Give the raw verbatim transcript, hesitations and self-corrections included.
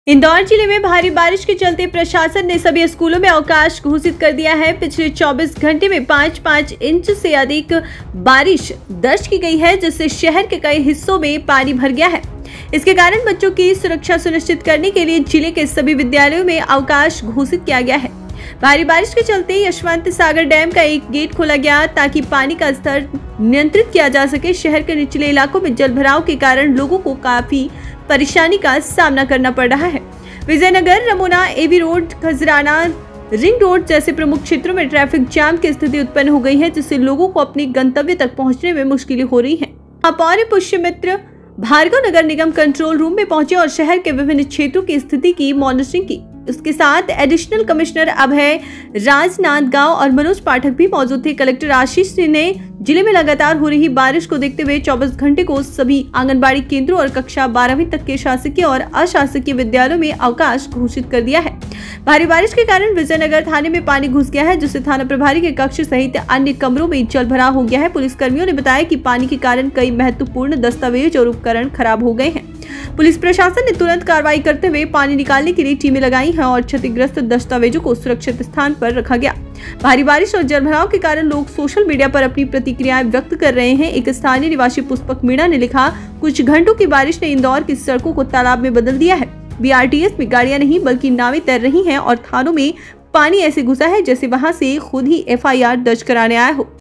इंदौर जिले में भारी बारिश के चलते प्रशासन ने सभी स्कूलों में अवकाश घोषित कर दिया है। पिछले चौबीस घंटे में पाँच पाँच इंच से अधिक बारिश दर्ज की गई है, जिससे शहर के कई हिस्सों में पानी भर गया है। इसके कारण बच्चों की सुरक्षा सुनिश्चित करने के लिए जिले के सभी विद्यालयों में अवकाश घोषित किया गया है। भारी बारिश के चलते यशवंत सागर डैम का एक गेट खोला गया ताकि पानी का स्तर नियंत्रित किया जा सके। शहर के निचले इलाकों में जलभराव के कारण लोगों को काफी परेशानी का सामना करना पड़ रहा है। विजयनगर, रमोना, AV road, Khajrana, ring road जैसे प्रमुख क्षेत्रों में ट्रैफिक जाम की स्थिति उत्पन्न हो गई है, जिससे लोगों को अपने गंतव्य तक पहुंचने में मुश्किलें हो रही हैं। महापौर पुष्यमित्र भार्गव नगर निगम कंट्रोल रूम में पहुंचे और शहर के विभिन्न क्षेत्रों की स्थिति की मॉनिटरिंग की। उसके साथ एडिशनल कमिश्नर अभय राजनांदगांव और मनोज पाठक भी मौजूद थे। कलेक्टर आशीष सिंह ने जिले में लगातार हो रही बारिश को देखते हुए चौबीस घंटे को सभी आंगनबाड़ी केंद्रों और कक्षा बारहवीं तक के शासकीय और अशासकीय विद्यालयों में अवकाश घोषित कर दिया है। भारी बारिश के कारण विजयनगर थाने में पानी घुस गया है, जिससे थाना प्रभारी के कक्ष सहित अन्य कमरों में जलभराव हो गया है। पुलिस कर्मियों ने बताया कि पानी के कारण कई महत्वपूर्ण दस्तावेज और उपकरण खराब हो गए हैं। पुलिस प्रशासन ने तुरंत कार्रवाई करते हुए पानी निकालने के लिए टीमें लगाई हैं और क्षतिग्रस्त दस्तावेजों को सुरक्षित स्थान पर रखा गया। भारी बारिश और जलभराव के कारण लोग सोशल मीडिया पर अपनी प्रतिक्रियाएं व्यक्त कर रहे हैं। एक स्थानीय निवासी पुष्पक मीणा ने लिखा, कुछ घंटों की बारिश ने इंदौर की सड़कों को तालाब में बदल दिया है। बीआरटीएस में गाड़ियां नहीं बल्कि नावें तैर रही हैं और थानों में पानी ऐसे घुसा है जैसे वहां से खुद ही एफ आई आर दर्ज कराने आया हो।